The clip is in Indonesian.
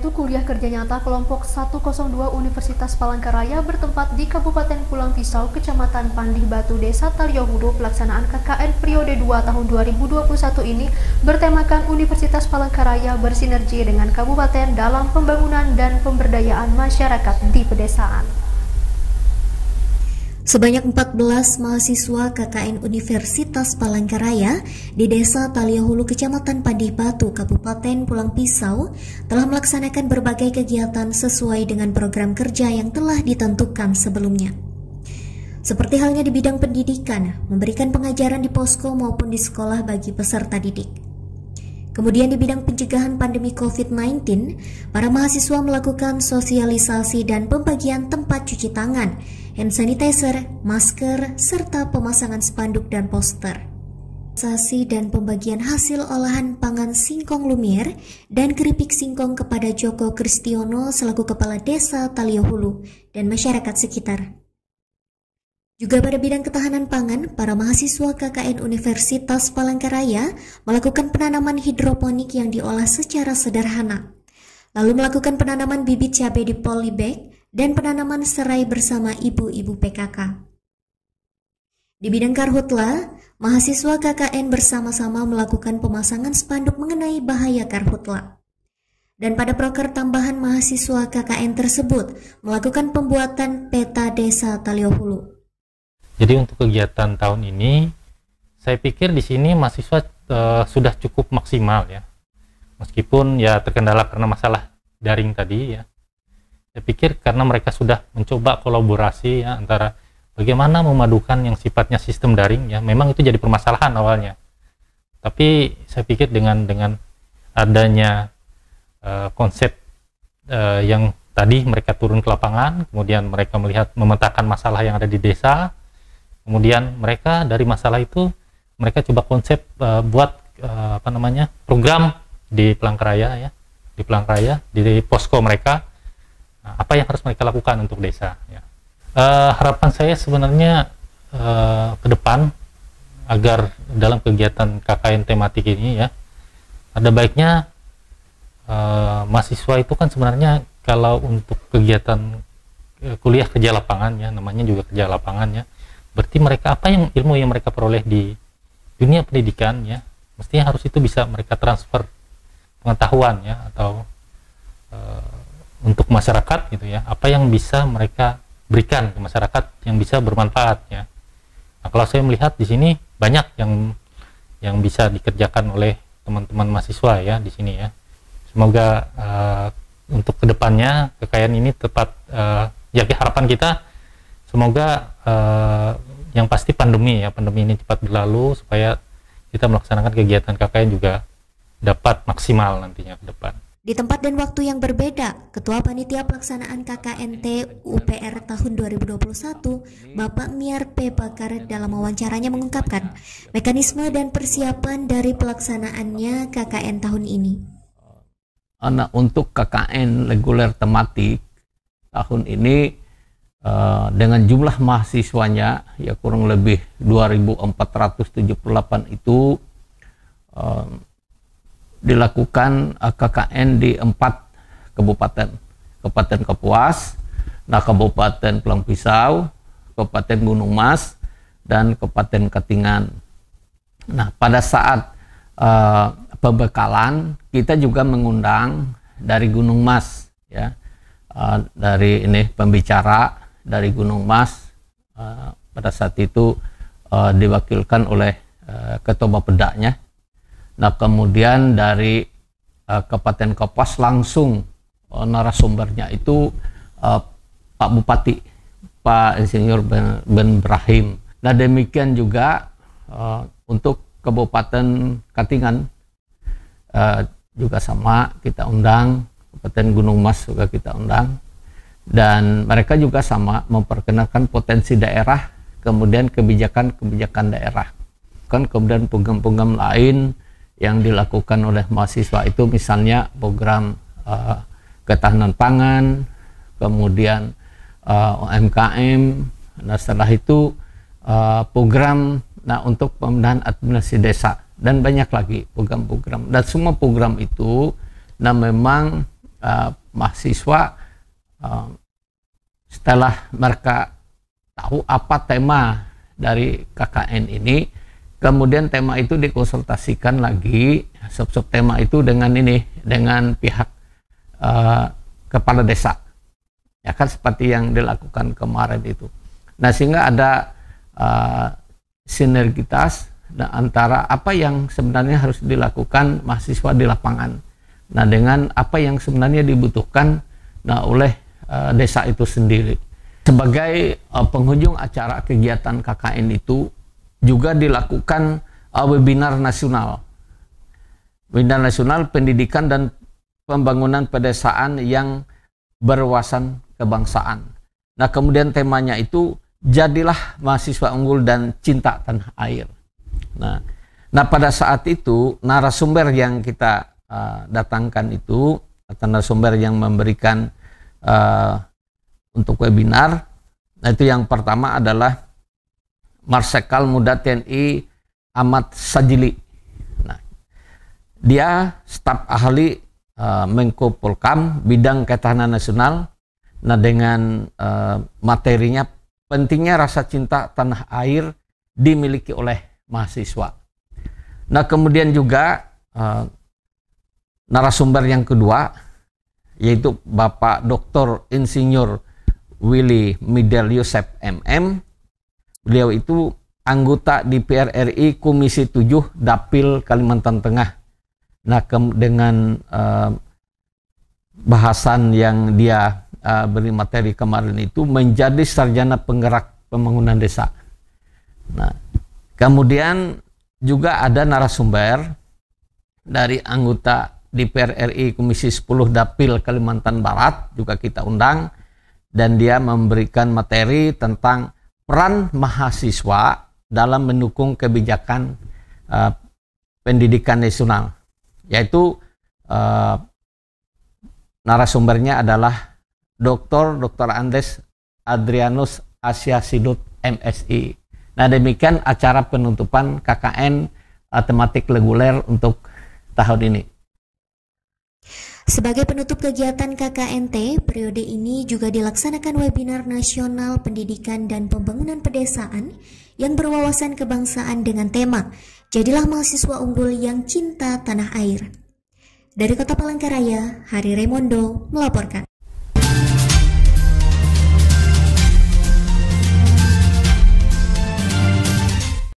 yaitu kuliah kerja nyata kelompok 102 Universitas Palangkaraya bertempat di Kabupaten Pulang Pisau, Kecamatan Pandih Batu, Desa Taliohudu. Pelaksanaan KKN periode 2 tahun 2021 ini bertemakan Universitas Palangkaraya bersinergi dengan kabupaten dalam pembangunan dan pemberdayaan masyarakat di pedesaan. Sebanyak 14 mahasiswa KKN Universitas Palangkaraya di Desa Taliohudu, Kecamatan Pandih Batu, Kabupaten Pulang Pisau telah melaksanakan berbagai kegiatan sesuai dengan program kerja yang telah ditentukan sebelumnya. Seperti halnya di bidang pendidikan, memberikan pengajaran di posko maupun di sekolah bagi peserta didik. Kemudian di bidang pencegahan pandemi COVID-19, para mahasiswa melakukan sosialisasi dan pembagian tempat cuci tangan, hand sanitizer, masker, serta pemasangan spanduk dan poster. Sosialisasi dan pembagian hasil olahan pangan singkong lumier dan keripik singkong kepada Joko Kristiono selaku Kepala Desa Taliohudu dan masyarakat sekitar. Juga pada bidang ketahanan pangan, para mahasiswa KKN Universitas Palangkaraya melakukan penanaman hidroponik yang diolah secara sederhana, lalu melakukan penanaman bibit cabai di polybag dan penanaman serai bersama ibu-ibu PKK. Di bidang karhutla, mahasiswa KKN bersama-sama melakukan pemasangan spanduk mengenai bahaya karhutla. Dan pada proker tambahan, mahasiswa KKN tersebut melakukan pembuatan peta desa Taliohudu. Jadi untuk kegiatan tahun ini, saya pikir di sini mahasiswa sudah cukup maksimal ya. Meskipun ya terkendala karena masalah daring tadi ya. Saya pikir karena mereka sudah mencoba kolaborasi ya, antara bagaimana memadukan yang sifatnya sistem daring ya. Memang itu jadi permasalahan awalnya. Tapi saya pikir dengan adanya konsep yang tadi mereka turun ke lapangan, kemudian mereka melihat memetakan masalah yang ada di desa. Kemudian mereka dari masalah itu mereka coba konsep buat program di Palangkaraya ya, di Palangkaraya di posko mereka. Nah, apa yang harus mereka lakukan untuk desa ya. Harapan saya sebenarnya ke depan agar dalam kegiatan KKN tematik ini ya, ada baiknya mahasiswa itu kan sebenarnya kalau untuk kegiatan kuliah kerja lapangan ya, namanya juga kerja lapangan ya. Berarti mereka ilmu yang mereka peroleh di dunia pendidikan ya, mestinya harus itu bisa mereka transfer pengetahuan ya, atau untuk masyarakat gitu ya, apa yang bisa mereka berikan ke masyarakat yang bisa bermanfaat ya. Nah, kalau saya melihat di sini banyak yang bisa dikerjakan oleh teman-teman mahasiswa ya di sini ya. Semoga untuk kedepannya KKN ini tepat ya, harapan kita semoga yang pasti pandemi ini cepat berlalu supaya kita melaksanakan kegiatan KKN juga dapat maksimal nantinya ke depan. Di tempat dan waktu yang berbeda, Ketua Panitia Pelaksanaan KKNT UPR tahun 2021, Bapak Miar P. Bakar dalam wawancaranya mengungkapkan mekanisme dan persiapan dari pelaksanaannya KKN tahun ini. Untuk KKN reguler tematik tahun ini dengan jumlah mahasiswanya ya kurang lebih 2.478 itu dilakukan KKN di 4 kabupaten. Kabupaten Kapuas, Kabupaten Pulang Pisau, Kabupaten Gunung Mas, dan Kabupaten Katingan. Nah, pada saat pembekalan kita juga mengundang dari Gunung Mas ya, dari ini pembicara dari Gunung Mas, pada saat itu diwakilkan oleh Ketua Bapedanya. Nah, kemudian dari Kabupaten Kapuas langsung narasumbernya itu Pak Bupati, Pak Insinyur Ben Brahim. Nah, demikian juga untuk Kabupaten Katingan juga sama kita undang, Kabupaten Gunung Mas juga kita undang. Dan mereka juga sama memperkenalkan potensi daerah, kemudian kebijakan-kebijakan daerah. Kan kemudian program-program lain yang dilakukan oleh mahasiswa itu misalnya program ketahanan pangan, kemudian UMKM. Nah, setelah itu program untuk pembenahan administrasi desa dan banyak lagi program-program. Dan semua program itu memang mahasiswa setelah mereka tahu apa tema dari KKN ini, kemudian tema itu dikonsultasikan lagi, sub-sub tema itu dengan pihak kepala desa, ya kan, seperti yang dilakukan kemarin itu. Nah, sehingga ada sinergitas antara apa yang sebenarnya harus dilakukan mahasiswa di lapangan, nah dengan apa yang sebenarnya dibutuhkan oleh desa itu sendiri. Sebagai penghujung acara kegiatan KKN itu juga dilakukan webinar nasional pendidikan dan pembangunan pedesaan yang berwawasan kebangsaan. Nah, kemudian temanya itu jadilah mahasiswa unggul dan cinta tanah air. Nah, pada saat itu narasumber yang kita datangkan itu, atau narasumber yang memberikan untuk webinar, nah itu yang pertama adalah Marsikal Muda TNI Ahmad Sajili. Nah, dia staf ahli Menko Polkam bidang ketahanan nasional. Nah, dengan materinya pentingnya rasa cinta tanah air dimiliki oleh mahasiswa. Nah, kemudian juga narasumber yang kedua yaitu Bapak Dr. Insinyur Willy Midel Yosef MM. Beliau itu anggota DPR RI Komisi 7 Dapil Kalimantan Tengah. Nah, dengan bahasan yang dia beri materi kemarin itu menjadi sarjana penggerak pembangunan desa. Nah, kemudian juga ada narasumber dari anggota DPR RI Komisi 10 Dapil Kalimantan Barat, juga kita undang, dan dia memberikan materi tentang peran mahasiswa dalam mendukung kebijakan pendidikan nasional, yaitu narasumbernya adalah Dr. Andes Adrianus Asiasidut MSI. Nah, demikian acara penutupan KKN tematik reguler untuk tahun ini. Sebagai penutup kegiatan KKNT, periode ini juga dilaksanakan webinar nasional pendidikan dan pembangunan pedesaan yang berwawasan kebangsaan dengan tema Jadilah Mahasiswa Unggul yang Cinta Tanah Air. Dari Kota Palangkaraya, Hari Raimondo melaporkan.